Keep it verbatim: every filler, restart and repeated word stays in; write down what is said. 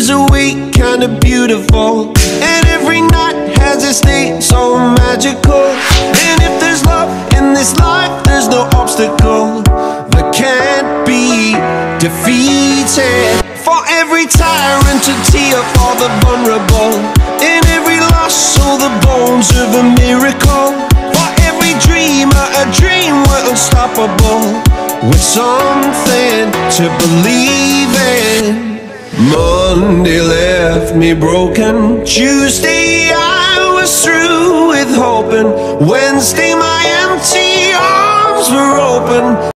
is a week, kinda beautiful, and every night has a state so magical. And if there's love in this life, there's no obstacle that can't be defeated. For every tyrant a tear for the vulnerable, in every loss all the bones of a miracle. For every dreamer a dream we're unstoppable, with something to believe in. Monday left me broken, Tuesday I was through with hoping, Wednesday my empty arms were open.